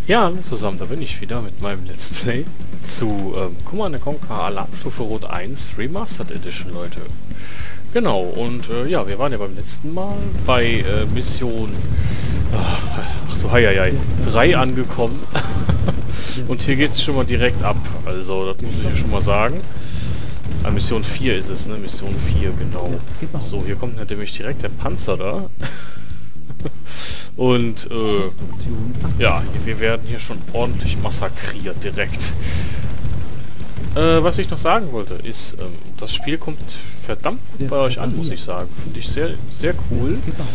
Ja, hallo zusammen, da bin ich wieder mit meinem Let's Play zu Command & Conquer Alarmstufe Rot 1 Remastered Edition, Leute. Genau, und ja, wir waren ja beim letzten Mal bei Mission ach du Heieiei, 3 angekommen. Und hier geht es schon mal direkt ab, also das muss ich ja schon mal sagen. Mission 4 ist es, ne? Mission 4, genau. So, hier kommt nämlich direkt der Panzer da. Und ja, wir werden hier schon ordentlich massakriert direkt. Was ich noch sagen wollte, ist, das Spiel kommt verdammt gut bei euch an, muss ich sagen. Finde ich sehr, sehr cool.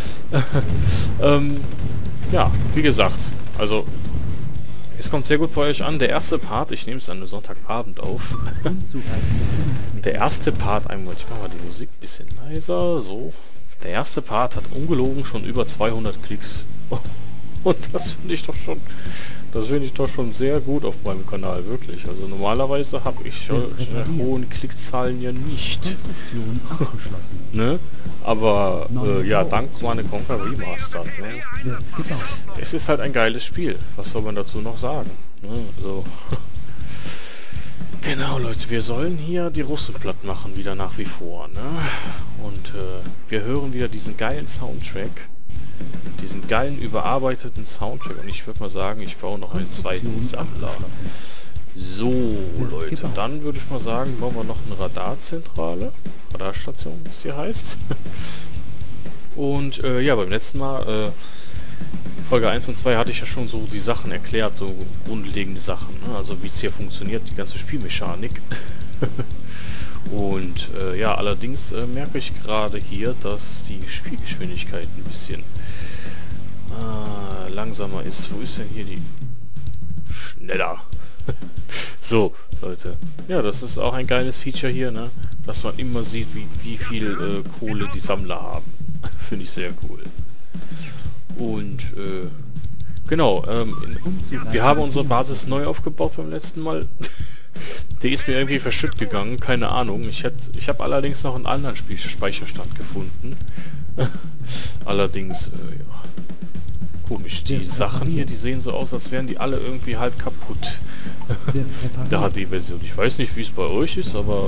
Ja, wie gesagt, also es kommt sehr gut bei euch an. Der erste Part, ich nehme es an einem Sonntagabend auf. Der erste Part, ich mache mal die Musik ein bisschen leiser, so. Der erste Part hat ungelogen schon über 200 Klicks. Und das finde ich doch schon sehr gut auf meinem Kanal, wirklich. Also normalerweise habe ich hohen Klickzahlen ja nicht. Ne? Aber ja, dank Command & Conquer Remastered. Ne? Es ist halt ein geiles Spiel. Was soll man dazu noch sagen? Ne? Also genau, Leute, wir sollen hier die Russen platt machen, wieder nach wie vor. Ne? Und wir hören wieder diesen geilen Soundtrack. Diesen geilen, überarbeiteten Soundtrack. Und ich würde mal sagen, ich baue noch einen zweiten Sammler. So, Leute, dann würde ich mal sagen, bauen wir noch eine Radarzentrale. Radarstation, was hier heißt. Und ja, beim letzten Mal, Folge 1 und 2 hatte ich ja schon so die Sachen erklärt, so grundlegende Sachen. Ne? Also wie es hier funktioniert, die ganze Spielmechanik. Und ja, allerdings merke ich gerade hier, dass die Spielgeschwindigkeit ein bisschen langsamer ist. Wo ist denn hier die... Schneller. So, Leute. Ja, das ist auch ein geiles Feature hier, ne? Dass man immer sieht, wie viel Kohle die Sammler haben. Finde ich sehr cool. Und genau, wir haben unsere Basis neu aufgebaut beim letzten Mal. Die ist mir irgendwie verschütt gegangen, keine Ahnung. Ich habe allerdings noch einen anderen Speicherstand gefunden. Allerdings, ja, komisch. Die Sachen hier, die sehen so aus, als wären die alle irgendwie halb kaputt. Da hat die Version. Ich weiß nicht, wie es bei euch ist, aber...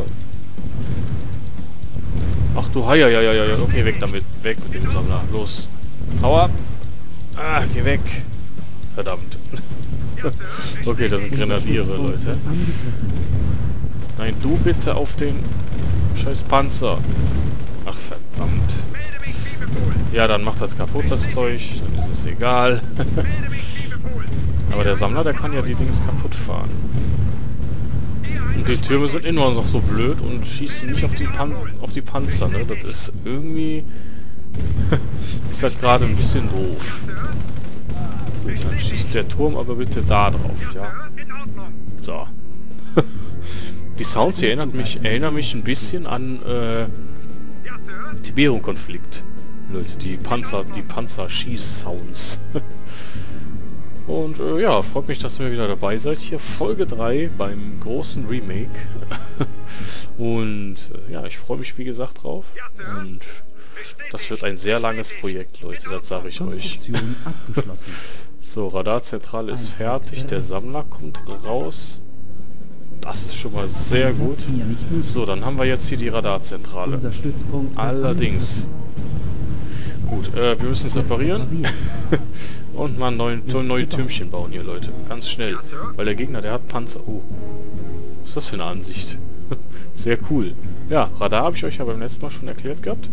Ach du Heieiei, okay, weg damit. Weg mit dem Sammler. Los. Hau ab. Ah, geh weg. Verdammt. Okay, das sind Grenadiere, Leute. Nein, du bitte auf den scheiß Panzer. Ach, verdammt. Ja, dann macht das kaputt, das Zeug. Dann ist es egal. Aber der Sammler, der kann ja die Dings kaputt fahren. Und die Türme sind immer noch so blöd und schießen nicht auf die Panzer, ne? Das ist irgendwie... ist halt gerade ein bisschen doof. Gut, dann schießt der Turm aber bitte da drauf, ja. So. Die Sounds hier erinnern mich ein bisschen an Tiberium-Konflikt. Leute, die Panzer-Schieß-Sounds. Und ja, freut mich, dass ihr wieder dabei seid. Hier Folge 3 beim großen Remake. Und ja, ich freue mich wie gesagt drauf. Und das wird ein sehr langes Projekt, Leute, das sage ich euch. So, Radarzentrale ist fertig, der Sammler kommt raus. Das ist schon mal sehr gut. So, dann haben wir jetzt hier die Radarzentrale. Allerdings. Gut, wir müssen es reparieren. Und mal neue Türmchen bauen hier, Leute. Ganz schnell. Weil der Gegner, der hat Panzer. Oh. Was ist das für eine Ansicht? Sehr cool. Ja, Radar habe ich euch ja beim letzten Mal schon erklärt gehabt.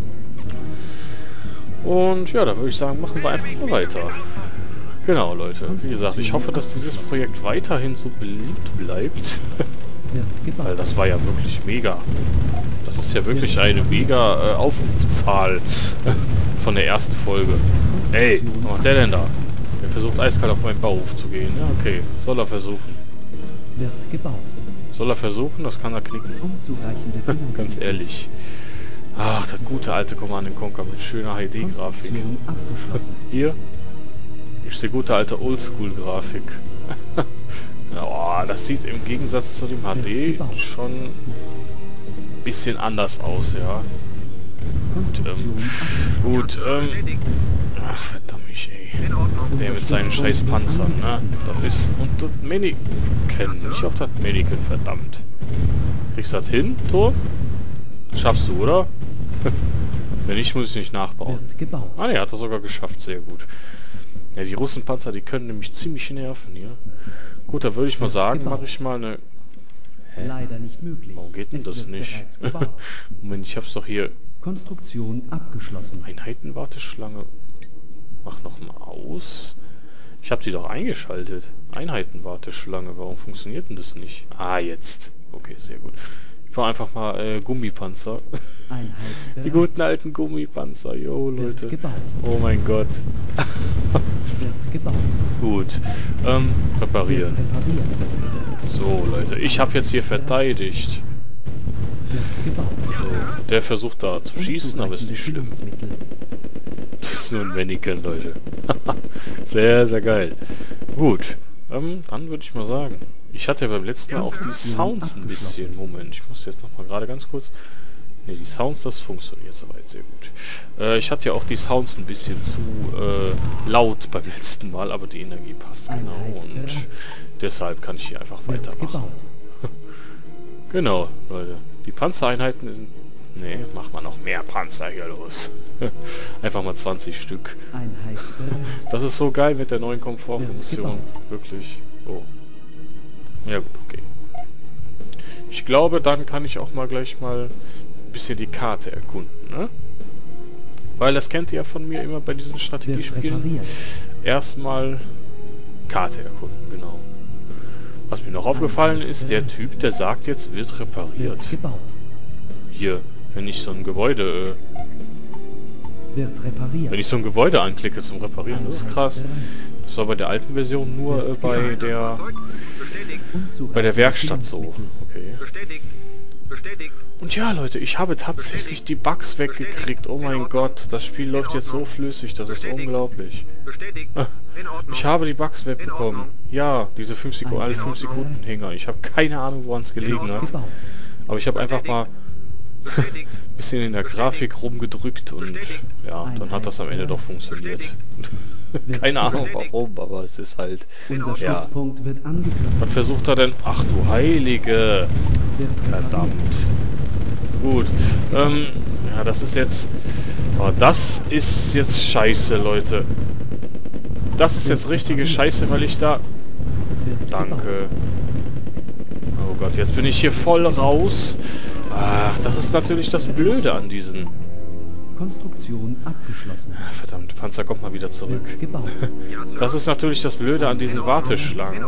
Und ja, da würde ich sagen, machen wir einfach mal weiter. Genau, Leute. Wie gesagt, ich hoffe, dass dieses Projekt weiterhin so beliebt bleibt. Weil das war ja wirklich mega. Das ist ja wirklich eine mega Aufrufzahl von der ersten Folge. Ey, was macht der denn da? Der versucht eiskalt auf meinen Bauhof zu gehen. Ja, okay. Soll er versuchen. Soll er versuchen? Das kann er knicken. Ganz ehrlich. Ach, das gute alte Command & Conquer mit schöner HD-Grafik. Hier ist die gute alte Oldschool-Grafik. Oh, das sieht im Gegensatz zu dem HD schon ein bisschen anders aus, ja. Und, gut, Ach, verdammt, ey. Der mit seinen scheiß Panzern, ne? Das ist... Und das Mannequin. Ich auch das Mannequin, verdammt. Kriegst du das hin, Tor? Schaffst du, oder? Wenn nicht, muss ich nicht nachbauen. Ah ne, hat er sogar geschafft. Sehr gut. Ja, die Russenpanzer, die können nämlich ziemlich nerven hier. Gut, da würde ich mal sagen, mache ich mal eine... Hä? Leider nicht möglich. Warum geht denn das nicht? Moment, ich hab's doch hier... Konstruktion abgeschlossen. Einheitenwarteschlange. Mach noch mal aus. Ich habe die doch eingeschaltet. Einheitenwarteschlange. Warum funktioniert denn das nicht? Ah, jetzt. Okay, sehr gut. Ich war einfach mal Gummipanzer. Die guten alten Gummipanzer. Jo, Leute. Oh mein Gott. Gut. Reparieren. So, Leute. Ich habe jetzt hier verteidigt. So, der versucht da zu schießen, aber ist nicht schlimm. Das ist nur ein Mannequin, Leute. Sehr, sehr geil. Gut. Dann würde ich mal sagen. Ich hatte ja beim letzten Mal auch die Sounds ein bisschen. Moment, ich muss jetzt nochmal gerade ganz kurz... Ne, die Sounds, das funktioniert soweit sehr gut. Ich hatte ja auch die Sounds ein bisschen zu laut beim letzten Mal, aber die Energie passt genau. Und deshalb kann ich hier einfach weitermachen. Genau, Leute. Die Panzereinheiten sind... Ne, macht man noch mehr Panzer hier los. Einfach mal 20 Stück. Das ist so geil mit der neuen Komfortfunktion. Wirklich. Oh. Ja gut, okay. Ich glaube, dann kann ich auch mal gleich mal ein bisschen die Karte erkunden, ne? Weil das kennt ihr ja von mir immer bei diesen Strategiespielen. Erstmal Karte erkunden, genau. Was mir noch aufgefallen ist, der Typ, der sagt jetzt, wird repariert. Hier, wenn ich so ein Gebäude... wenn ich so ein Gebäude anklicke zum Reparieren, das ist krass. Das war bei der alten Version nur bei der Werkstatt so. Okay. Und ja, Leute, ich habe tatsächlich die Bugs weggekriegt. Oh mein Gott, das Spiel läuft jetzt so flüssig, das ist unglaublich. Ich habe die Bugs wegbekommen. Ja, diese 5 Sekunden Hänger. Ich habe keine Ahnung, woran es gelegen hat. Aber ich habe einfach mal ein bisschen in der Grafik rumgedrückt und ja, dann hat das am Ende doch funktioniert. Keine Ahnung warum, aber es ist halt... Ja. Was versucht er denn? Ach du Heilige! Verdammt. Gut. Ja, das ist jetzt... Oh, das ist jetzt scheiße, Leute. Das ist jetzt richtige Scheiße, weil ich da... Danke. Oh Gott, jetzt bin ich hier voll raus. Ach, das ist natürlich das Blöde an diesen... Konstruktion abgeschlossen. Verdammt, Panzer kommt mal wieder zurück. Das ist natürlich das Blöde an diesen Warteschlangen.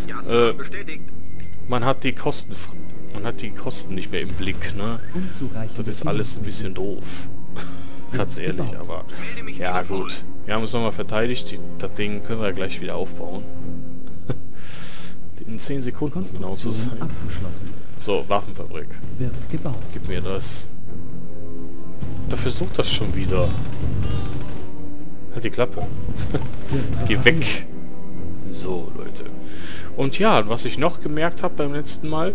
Man hat die Kosten nicht mehr im Blick, ne? Das ist alles ein bisschen doof. Ganz ehrlich, aber... Ja gut. Wir haben es nochmal verteidigt. Das Ding können wir gleich wieder aufbauen. In 10 Sekunden genau zu sein. So, Waffenfabrik. Gib mir das. Da versucht das schon wieder. Halt die Klappe. Geh weg. So, Leute. Und ja, was ich noch gemerkt habe beim letzten Mal,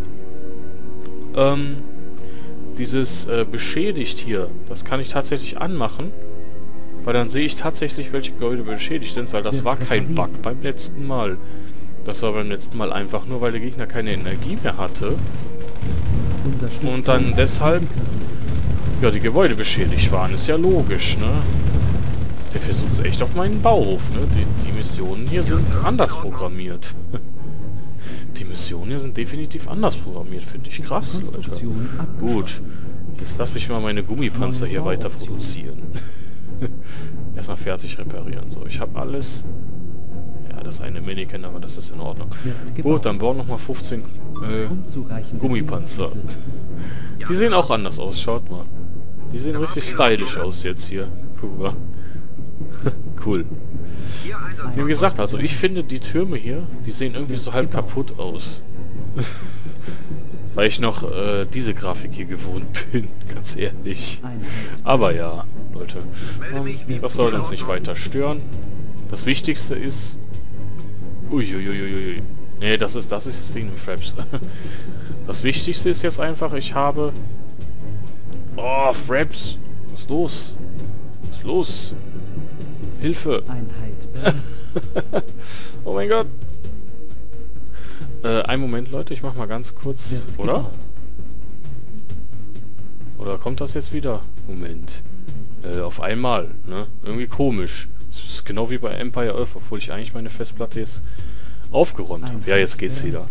dieses beschädigt hier, das kann ich tatsächlich anmachen, weil dann sehe ich tatsächlich, welche Gebäude beschädigt sind, weil das war kein Bug beim letzten Mal. Das war beim letzten Mal einfach nur, weil der Gegner keine Energie mehr hatte. Und dann deshalb, ja, die Gebäude beschädigt waren. Ist ja logisch, ne? Der versucht es echt auf meinen Bauhof, ne? Die Missionen hier sind anders programmiert. Die Missionen hier sind definitiv anders programmiert, finde ich krass, Leute. Gut, jetzt lass mich mal meine Gummipanzer hier weiter produzieren. Erstmal fertig reparieren. So, ich habe alles... Das eine Mannequin, aber das ist in Ordnung. Gut, dann bauen nochmal 15 Gummipanzer. Die sehen auch anders aus, schaut mal. Die sehen richtig stylisch aus jetzt hier. Guck mal. Cool. Wie gesagt, also ich finde die Türme hier, die sehen irgendwie so halb kaputt aus. Weil ich noch diese Grafik hier gewohnt bin, ganz ehrlich. Aber ja, Leute, das soll uns nicht weiter stören. Das Wichtigste ist... Uiuiuiui. Nee, das ist jetzt wegen den Fraps. Das Wichtigste ist jetzt einfach, ich habe... Oh, Fraps! Was ist los? Was ist los? Hilfe! Einheit bereit. Oh mein Gott! Einen Moment, Leute, ich mach mal ganz kurz... Wird Oder? gebaut. Oder kommt das jetzt wieder? Moment. Auf einmal, ne? Irgendwie komisch. Das ist genau wie bei Empire Earth, obwohl ich eigentlich meine Festplatte jetzt aufgeräumt habe. Ja, jetzt geht's wieder.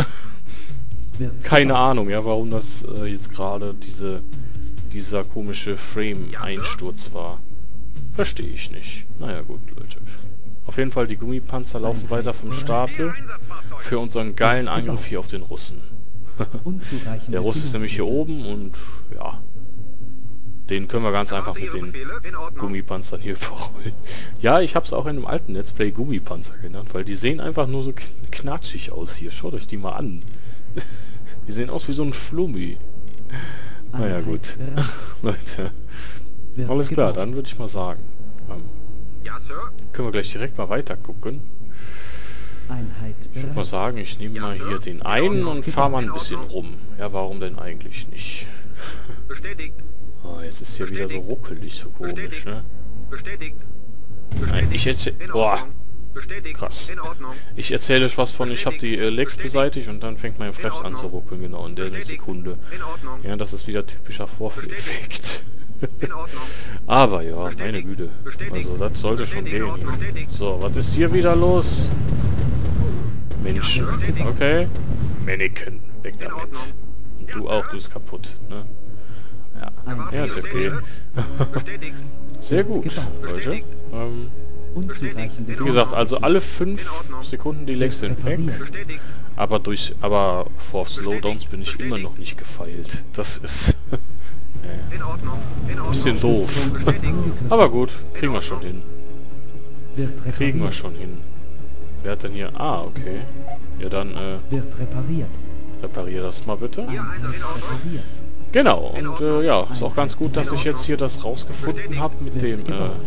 Wird Keine gebaut. Ahnung, ja, warum das jetzt gerade dieser komische Frame-Einsturz war. Verstehe ich nicht. Naja, gut, Leute. Auf jeden Fall, die Gummipanzer laufen weiter vom Stapel für unseren geilen Angriff hier auf den Russen. Unzureichende Der Russ ist nämlich hier oben und ja, den können wir ganz einfach mit den Gummipanzern hier überrollen. Ja, ich habe es auch in einem alten Let's Play Gummipanzer genannt, weil die sehen einfach nur so knatschig aus hier. Schaut euch die mal an. Die sehen aus wie so ein Flummi. Naja, gut. Leute. Wird Alles klar, gebaut. dann würde ich mal sagen. Ja, Sir. Können wir gleich direkt mal weiter gucken. Einheit Ich würde mal bereit. sagen, ich nehme mal hier den einen und fahre mal ein bisschen rum. Ja, warum denn eigentlich nicht? Bestätigt. Ah, jetzt ist hier wieder so ruckelig, so komisch, ne? Bestätigt. Nein, ich erzähle... In Boah, Ordnung. Bestätigt. krass. In Ordnung. Ich erzähle euch was von, ich habe die Legs beseitigt und dann fängt mein Flaps an zu ruckeln, genau, in der Sekunde. In Ordnung. Ja, das ist wieder typischer Vorführeffekt. In Ordnung. Aber ja, meine Güte. Also, das sollte schon gehen. So, was ist hier wieder los? Menschen. Okay. Mannequin. Weg damit. Und du auch, du bist kaputt, ne? Ja, ja, ist okay. Bestätigt. Sehr gut, Leute. Unzureichende Wie gesagt, also alle 5 Sekunden die Legs sind weg. Bestätigt. Aber vor Slowdowns bin ich immer noch nicht gefeilt. Das ist In Ordnung. In Ordnung. bisschen doof. Aber gut, kriegen wir schon hin. Kriegen wir schon hin. Wer hat denn hier... Ah, okay. Ja, dann Wird repariert. reparier das mal bitte. Einheit repariert. Genau, und ja, ist auch ganz gut, dass ich jetzt hier das rausgefunden habe mit dem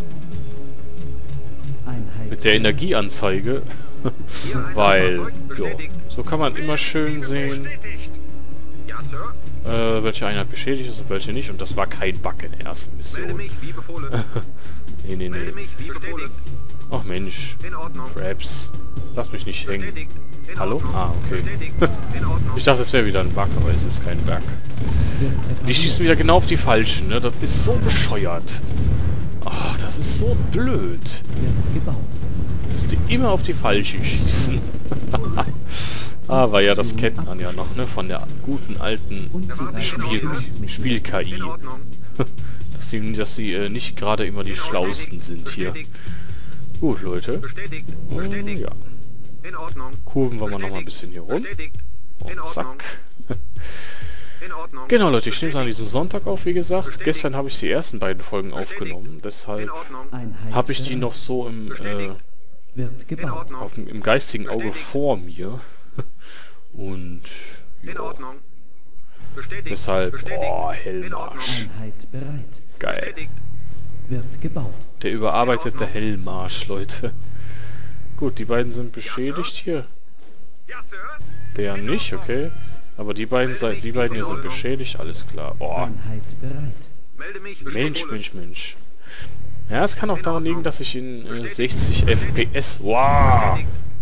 Einheit mit der Energieanzeige. Weil, ja, so kann man immer schön sehen, Bestätigt. Ja, Sir. welche Einheit beschädigt ist und welche nicht. Und das war kein Bug in der ersten Melde Mission. mich wie befohlen. Nee. Melde mich wie befohlen. Ach Mensch, In Ordnung. Krabs, lass mich nicht hängen. Bestätigt. In Hallo? Ordnung. Ah, okay. Bestätigt. In Ordnung. Ich dachte, es wäre wieder ein Bug, aber es ist kein Bug. wird Die repariert. schießen wieder genau auf die Falschen, ne? Das ist so bescheuert. Ach, das ist so blöd. Wird gebaut. Dass die immer auf die Falschen schießen. Aber ja, das kennt man ja noch, ne? Von der guten alten Spiel-KI. In Ordnung. Dass sie nicht gerade immer die Schlausten sind hier. Gut, Leute. Bestätigt. Bestätigt. Ja. In Ordnung. Kurven wir mal noch mal ein bisschen hier rum. Bestätigt. In Und Ordnung. zack. In Ordnung. Genau, Leute, ich nehme es an diesem Sonntag auf, wie gesagt. Gestern habe ich die ersten beiden Folgen aufgenommen. Deshalb In Ordnung. Einheit habe ich die bereit. noch so Wird In gebaut. Ordnung. im geistigen Auge vor mir. Und In ja, Ordnung. Bestätigt. deshalb, Bestätigt. oh, In Ordnung. Hellmarsch. Einheit bereit. Geil. Bestätigt. Wird gebaut. Der überarbeitete Hellmarsch, Leute. Gut, die beiden sind beschädigt hier. Ja, Sir. Der nicht, okay. Aber die beiden hier sind beschädigt, alles klar. Oh, Einheit bereit. Melde mich. Mensch, befohlen. Mensch, Mensch. Ja, es kann auch daran liegen, dass ich in 60 FPS, wow,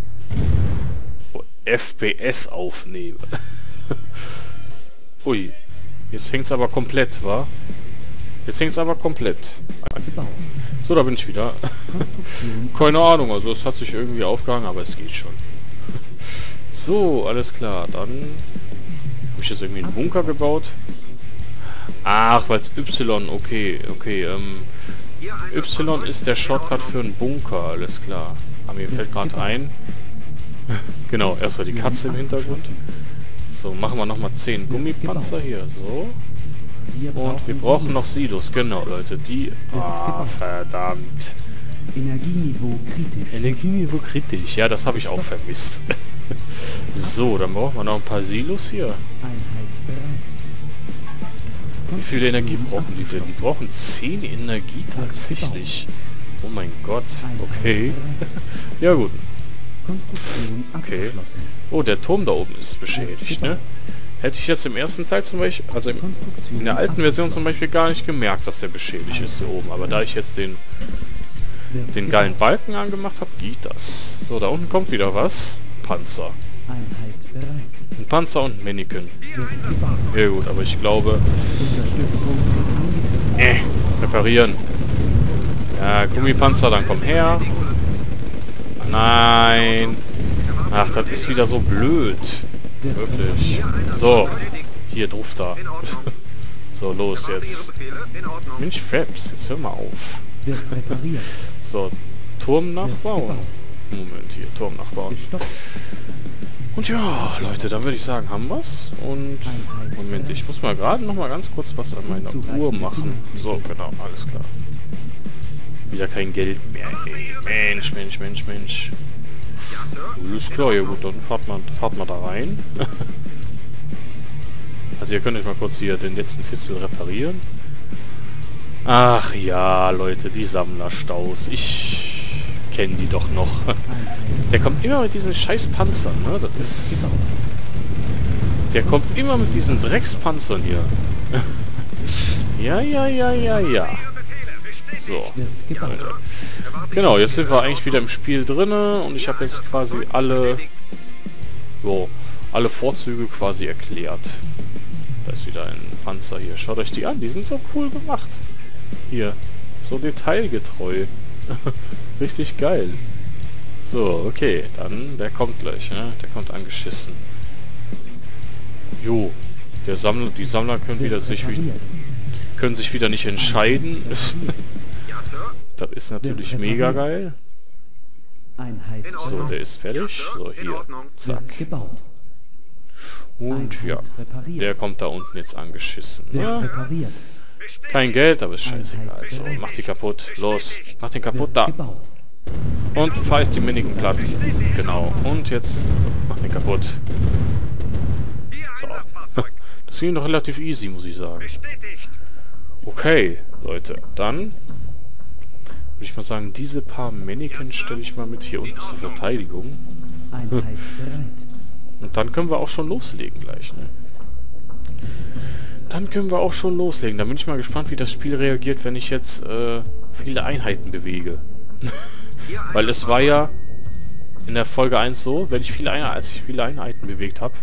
FPS aufnehme. Ui, jetzt hängt's aber komplett, wa? Jetzt hängt's aber komplett. Gebaut. So, da bin ich wieder. Konstruktion. Keine Ahnung, also es hat sich irgendwie aufgehangen, aber es geht schon. So, alles klar, dann habe ich jetzt irgendwie einen Bunker gebaut. Ach, weil es Y, okay, Y ist der Shortcut für einen Bunker, alles klar. Aber mir fällt gerade ein. Genau, erstmal die Katze im Hintergrund. So, machen wir nochmal 10 Gummipanzer hier, so. Und wir brauchen noch Silos, genau, Leute, die... Ah, verdammt. Energieniveau kritisch. Energieniveau kritisch, ja, das habe ich auch vermisst. So, dann brauchen wir noch ein paar Silos hier. Einheit bereit. Wie viel Energie brauchen die denn? Die brauchen 10 Energie tatsächlich. Oh mein Gott, okay. Ja gut. Konstruktion Okay. abgeschlossen. Oh, der Turm da oben ist beschädigt, ne? Hätte ich jetzt im ersten Teil zum Beispiel, also in der alten Version zum Beispiel gar nicht gemerkt, dass der beschädigt ist hier oben. Aber da ich jetzt den den geilen Balken angemacht habe, geht das. So, da unten kommt wieder was. Panzer. Einheit bereit. Ein Panzer und ein Mannequin. Wird gebaut. Ja gut, aber ich glaube... Unterstützpunkt angegriffen. reparieren. Ja, Gummipanzer, dann komm her. Nein. Ach, das ist wieder so blöd. Wirklich. So. Hier, drauf da. In Ordnung. So, los Ihre jetzt. Befehle? In Ordnung. Mensch, Fabs, jetzt hör mal auf. Wird repariert. So, Turm nachbauen. Moment, hier, Turm nachbauen. Gestoppt. Und ja, Leute, dann würde ich sagen, haben wir's. Und, Moment, ich muss mal gerade noch mal ganz kurz was an meiner Uhr machen. So, genau, alles klar. Wieder kein Geld mehr, ey. Mensch, Mensch, Mensch, Mensch. Ja, Sir. Alles klar, ja gut, dann fahrt mal da rein. Also ihr könnt euch mal kurz hier den letzten Fitzel reparieren. Ach ja, Leute, die Sammlerstaus. Ich kenne die doch noch. Der kommt immer mit diesen scheiß Panzern, ne? Das ist... Der kommt immer mit diesen Dreckspanzern hier. Ja, ja, ja, ja, ja. So. Wird gebaut. Genau, jetzt sind wir eigentlich wieder im Spiel drinne und ich habe jetzt quasi alle Vorzüge quasi erklärt. Da ist wieder ein Panzer hier. Schaut euch die an, die sind so cool gemacht. Hier, so detailgetreu. Richtig geil. So, okay, dann, der kommt gleich, ne? Der kommt angeschissen. Jo, die Sammler können sich wieder nicht entscheiden. Ja, Sir. Das ist natürlich mega geil. Einheit In So, Ordnung. der ist fertig. So, In hier. Ordnung. Zack. wird gebaut. Und ja, repariert. der kommt da unten jetzt angeschissen. Wird Ja, repariert. kein Geld, aber ist scheißegal. So, mach die kaputt. Los, mach den kaputt Wird da. gebaut. Und fahr jetzt die Minigen platt. Genau. Und jetzt mach den kaputt. Ihr So. Einsatzfahrzeug. Das ging doch relativ easy, muss ich sagen. Bestätigt. Okay, Leute, dann würde ich mal sagen, diese paar Mannequins stelle ich mal mit hier unten zur Verteidigung. Einheit bereit. Und dann können wir auch schon loslegen gleich, ne? Dann können wir auch schon loslegen. Da bin ich mal gespannt, wie das Spiel reagiert, wenn ich jetzt viele Einheiten bewege. Weil es war ja in der Folge 1 so, wenn ich als ich viele Einheiten bewegt habe,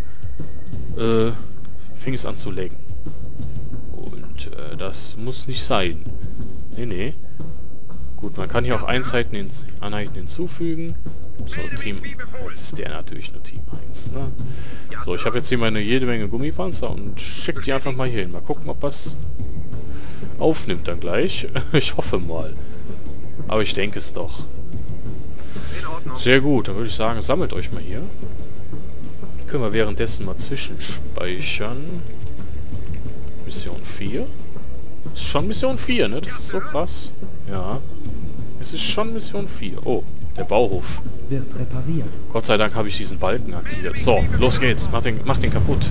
fing es an zu laggen. Und das muss nicht sein. Nee, nee. Gut, man kann hier auch Einheiten hinzufügen. So, Team... Jetzt ist der natürlich nur Team 1, ne? So, ich habe jetzt hier jede Menge Gummipanzer und schicke die einfach mal hier hin. Mal gucken, ob das aufnimmt dann gleich. Ich hoffe mal. Aber ich denke es doch. In Ordnung. Sehr gut, dann würde ich sagen, sammelt euch mal hier. Können wir währenddessen mal zwischenspeichern. Mission 4. Ist schon Mission 4, ne? Das ist so krass. Ja. Es ist schon Mission 4. Oh, der Bauhof. Wird repariert. Gott sei Dank habe ich diesen Balken aktiviert. So, los geht's. Mach den kaputt.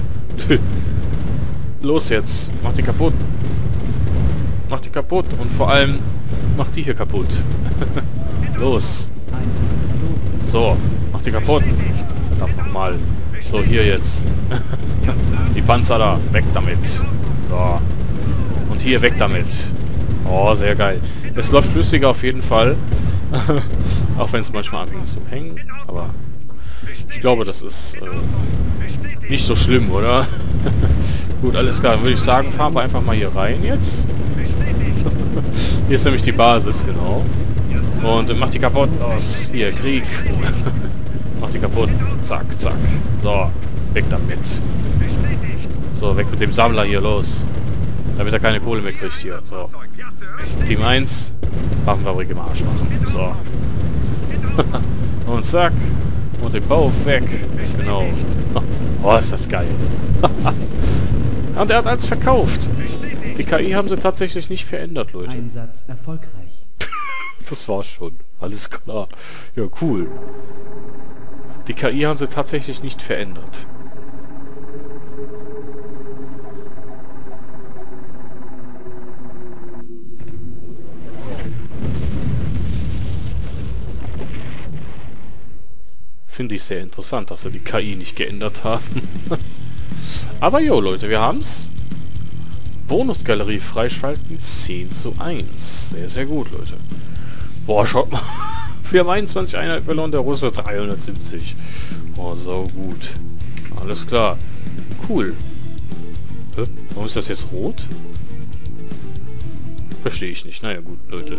Los jetzt. Mach den kaputt. Mach die kaputt. Und vor allem, mach die hier kaputt. Los. Einheit verloren. So, mach die kaputt. Verdammt nochmal. So, hier jetzt. Die Panzer da. Weg damit. So. Und hier weg damit. Oh, sehr geil. Es läuft flüssiger auf jeden Fall. Auch wenn es manchmal anfängt zu hängen. Aber ich glaube, das ist nicht so schlimm, oder? Gut, alles klar. Dann würde ich sagen, fahren wir einfach mal hier rein jetzt. Hier ist nämlich die Basis, genau. Und mach die kaputt. Los. Hier, Krieg. Mach die kaputt. Zack, zack. So, weg damit. So, weg mit dem Sammler hier, los. Damit er keine Kohle mehr kriegt hier. So. Team 1. Waffenfabrik im Arsch machen. So. Und zack. Und den Bau weg. Genau. Oh, ist das geil. Und er hat alles verkauft. Die KI haben sie tatsächlich nicht verändert, Leute. Einsatz erfolgreich. Das war's schon. Alles klar. Ja, cool. Die KI haben sie tatsächlich nicht verändert. Finde ich sehr interessant, dass sie die KI nicht geändert haben. Aber jo, Leute, wir haben's. Bonusgalerie freischalten 10:1. Sehr, sehr gut, Leute. Boah, schaut mal. Wir haben 21 Einheiten verloren, der Russe 370. Oh, sau gut. Alles klar. Cool. Hä? Warum ist das jetzt rot? Verstehe ich nicht. Naja, gut, Leute.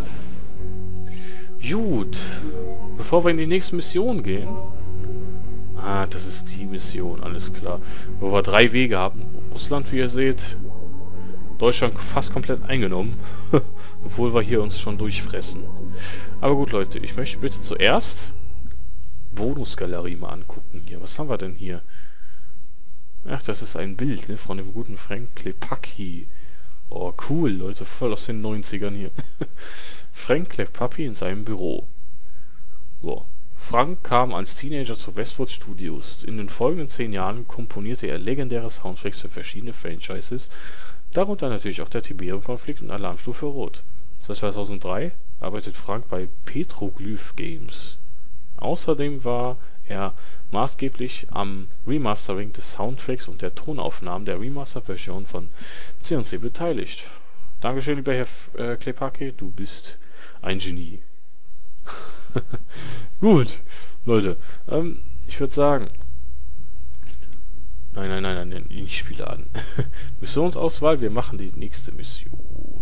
Gut. Bevor wir in die nächste Mission gehen. Ah, das ist die Mission, alles klar. Wo wir 3 Wege haben. Russland, wie ihr seht. Deutschland fast komplett eingenommen. Obwohl wir hier uns schon durchfressen. Aber gut, Leute, ich möchte bitte zuerst Bonusgalerie mal angucken. Hier, was haben wir denn hier? Ach, das ist ein Bild, ne, von dem guten Frank Klepacki. Oh, cool, Leute, voll aus den 90ern hier. Frank Klepacki in seinem Büro. So. Frank kam als Teenager zu Westwood Studios. In den folgenden 10 Jahren komponierte er legendäre Soundtracks für verschiedene Franchises, darunter natürlich auch der Tiberium-Konflikt und Alarmstufe Rot. Seit 2003 arbeitet Frank bei Petroglyph Games. Außerdem war er maßgeblich am Remastering des Soundtracks und der Tonaufnahmen der Remaster-Version von C&C beteiligt. Dankeschön, lieber Herr Klepacki, du bist ein Genie. Gut, Leute, ich würde sagen... Nein, nicht Spiele an. Missionsauswahl, wir machen die nächste Mission.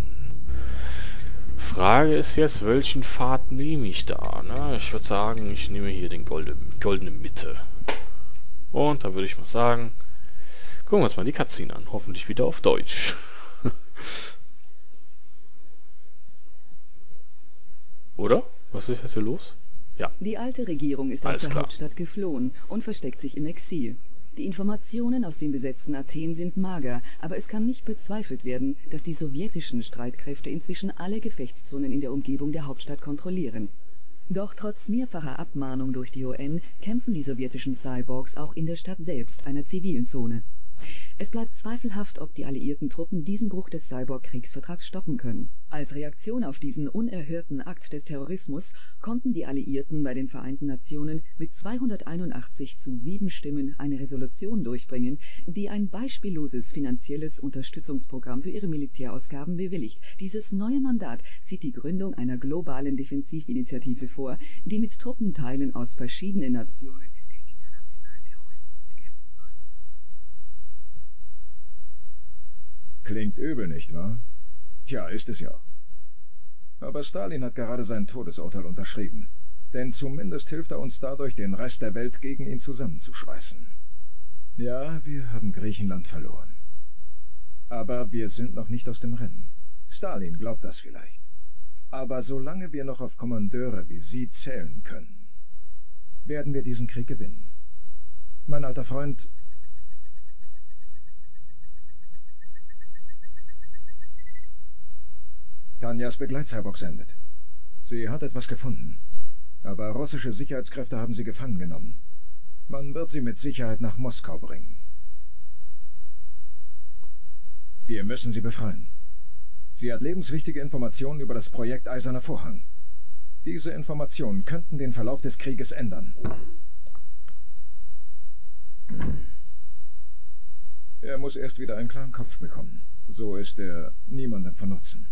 Frage ist jetzt, welchen Pfad nehme ich da? Na, ich würde sagen, ich nehme hier den goldene Mitte. Und da würde ich mal sagen, gucken wir uns mal die Cutscene an. Hoffentlich wieder auf Deutsch. Oder? Was ist jetzt hier los? Ja. Die alte Regierung ist aus der Hauptstadt geflohen und versteckt sich im Exil. Die Informationen aus dem besetzten Athen sind mager, aber es kann nicht bezweifelt werden, dass die sowjetischen Streitkräfte inzwischen alle Gefechtszonen in der Umgebung der Hauptstadt kontrollieren. Doch trotz mehrfacher Abmahnung durch die UN kämpfen die sowjetischen Cyborgs auch in der Stadt selbst, einer zivilen Zone. Es bleibt zweifelhaft, ob die alliierten Truppen diesen Bruch des Cyborg-Kriegsvertrags stoppen können. Als Reaktion auf diesen unerhörten Akt des Terrorismus konnten die Alliierten bei den Vereinten Nationen mit 281:7 Stimmen eine Resolution durchbringen, die ein beispielloses finanzielles Unterstützungsprogramm für ihre Militärausgaben bewilligt. Dieses neue Mandat sieht die Gründung einer globalen Defensivinitiative vor, die mit Truppenteilen aus verschiedenen Nationen den internationalen Terrorismus bekämpfen soll. Klingt übel, nicht wahr? Tja, ist es ja. Aber Stalin hat gerade sein Todesurteil unterschrieben. Denn zumindest hilft er uns dadurch, den Rest der Welt gegen ihn zusammenzuschweißen. Ja, wir haben Griechenland verloren. Aber wir sind noch nicht aus dem Rennen. Stalin glaubt das vielleicht. Aber solange wir noch auf Kommandeure wie Sie zählen können, werden wir diesen Krieg gewinnen. Mein alter Freund... Tanjas Begleitcyborg sendet. Sie hat etwas gefunden. Aber russische Sicherheitskräfte haben sie gefangen genommen. Man wird sie mit Sicherheit nach Moskau bringen. Wir müssen sie befreien. Sie hat lebenswichtige Informationen über das Projekt Eiserner Vorhang. Diese Informationen könnten den Verlauf des Krieges ändern. Er muss erst wieder einen klaren Kopf bekommen. So ist er niemandem von Nutzen.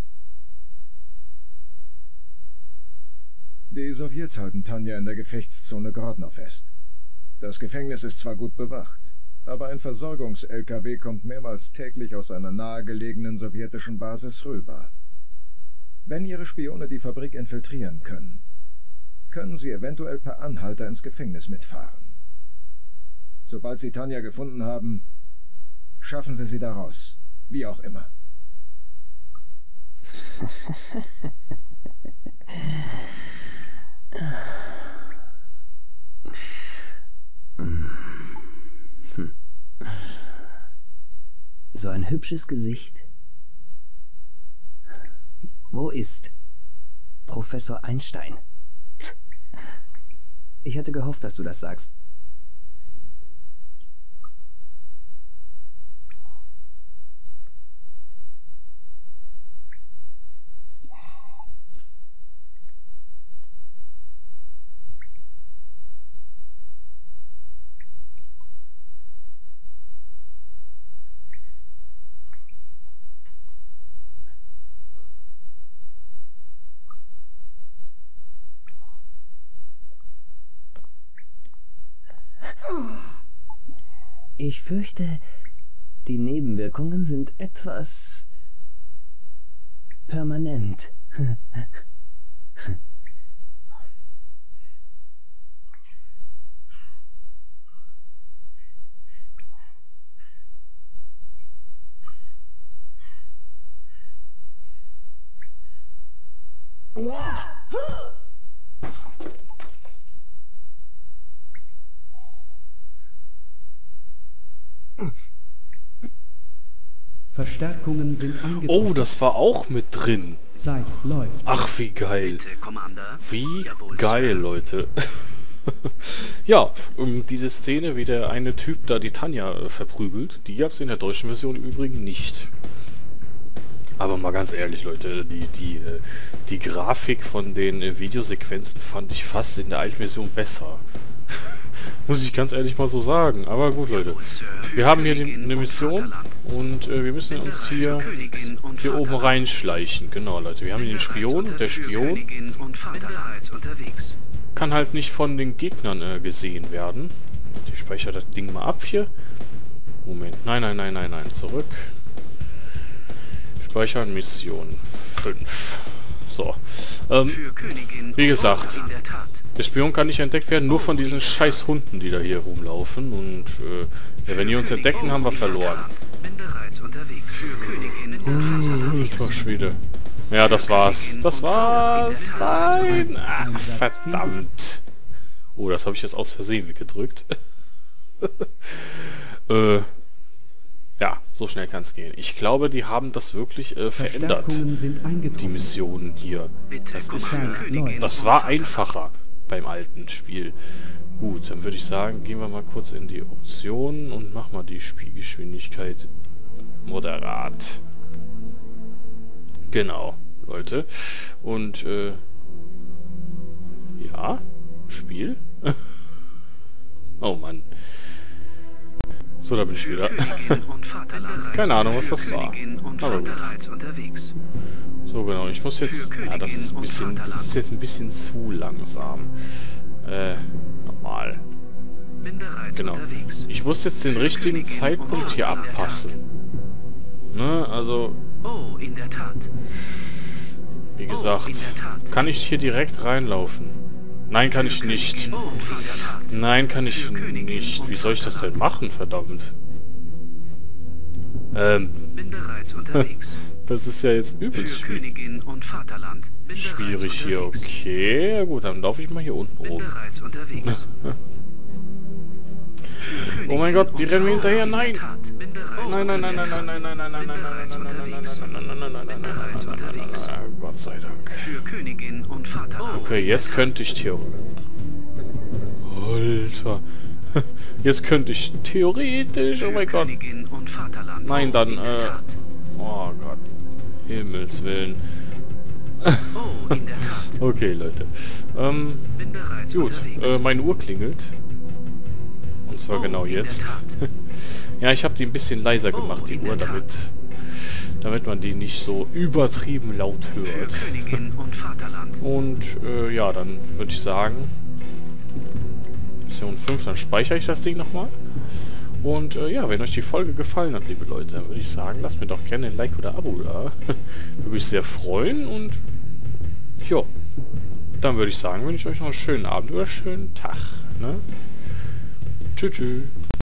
Die Sowjets halten Tanja in der Gefechtszone Grodno fest. Das Gefängnis ist zwar gut bewacht, aber ein Versorgungs-LKW kommt mehrmals täglich aus einer nahegelegenen sowjetischen Basis rüber. Wenn ihre Spione die Fabrik infiltrieren können, können sie eventuell per Anhalter ins Gefängnis mitfahren. Sobald sie Tanja gefunden haben, schaffen sie da raus, wie auch immer. So ein hübsches Gesicht. Wo ist Professor Einstein? Ich hatte gehofft, dass du das sagst. Ich fürchte, die Nebenwirkungen sind etwas permanent. Verstärkungen sind eingetroffen. Oh, das war auch mit drin. Zeit läuft. Ach, wie geil. Bitte, Commander. Wie Jawohl, geil, Sir. Leute. Ja, diese Szene, wie der eine Typ da die Tanja verprügelt, die gab es in der deutschen Version im Übrigen nicht. Aber mal ganz ehrlich, Leute, die Grafik von den Videosequenzen fand ich fast in der alten Version besser. Muss ich ganz ehrlich mal so sagen. Aber gut, Leute. Wir haben hier eine Mission und wir müssen uns hier oben reinschleichen. Genau, Leute. Wir haben hier den Spion und der Spion kann halt nicht von den Gegnern gesehen werden. Ich speichere das Ding mal ab hier. Moment. Nein, nein, nein, nein, nein. Zurück. Speichern Mission 5. So. Wie gesagt, der Spion kann nicht entdeckt werden, nur von diesen scheiß Hunden, die da hier rumlaufen. Und ja, wenn die uns entdecken, haben wir verloren. Alter Schwede. Ja, das war's. Das war's. Nein. Ach, verdammt. Oh, das habe ich jetzt aus Versehen weggedrückt. Ja, so schnell kann es gehen. Ich glaube, die haben das wirklich verändert. Die Missionen hier. Das war einfacher beim alten Spiel. Gut, dann würde ich sagen, gehen wir mal kurz in die Optionen und machen mal die Spielgeschwindigkeit moderat. Genau, Leute. Und, ja, Spiel. Oh Mann. So, da bin ich wieder. Keine Ahnung, was das war. Aber gut. So, genau. Ich muss jetzt... Ja, das ist jetzt ein bisschen zu langsam. Nochmal. Genau. Ich muss jetzt den richtigen Zeitpunkt hier abpassen. Ne, also... Wie gesagt, kann ich hier direkt reinlaufen? Nein, kann ich nicht. Nein, kann ich nicht. Wie soll ich das denn machen, verdammt? Das ist ja jetzt übelst schwierig hier. Okay, ja gut, dann laufe ich mal hier unten rum. Oh mein Gott, die rennen mir hinterher. Nein! Nein, nein, nein, nein, nein, nein, nein, nein, nein, nein, nein, nein, nein, Gott sei Dank. Okay, jetzt könnte ich theoretisch... Alter. Jetzt könnte ich theoretisch... Oh mein Gott. Nein, dann, oh Gott. Himmels Willen. Okay, Leute. Gut, meine Uhr klingelt. Und zwar genau jetzt. Ja, ich habe die ein bisschen leiser gemacht, die Uhr, damit man die nicht so übertrieben laut hört. Und ja, dann würde ich sagen, Mission 5, dann speichere ich das Ding nochmal. Und ja, wenn euch die Folge gefallen hat, liebe Leute, dann würde ich sagen, lasst mir doch gerne ein Like oder Abo da. Würde mich sehr freuen und jo, dann würde ich sagen, wünsche ich euch noch einen schönen Abend oder einen schönen Tag. Ne? Tschüss.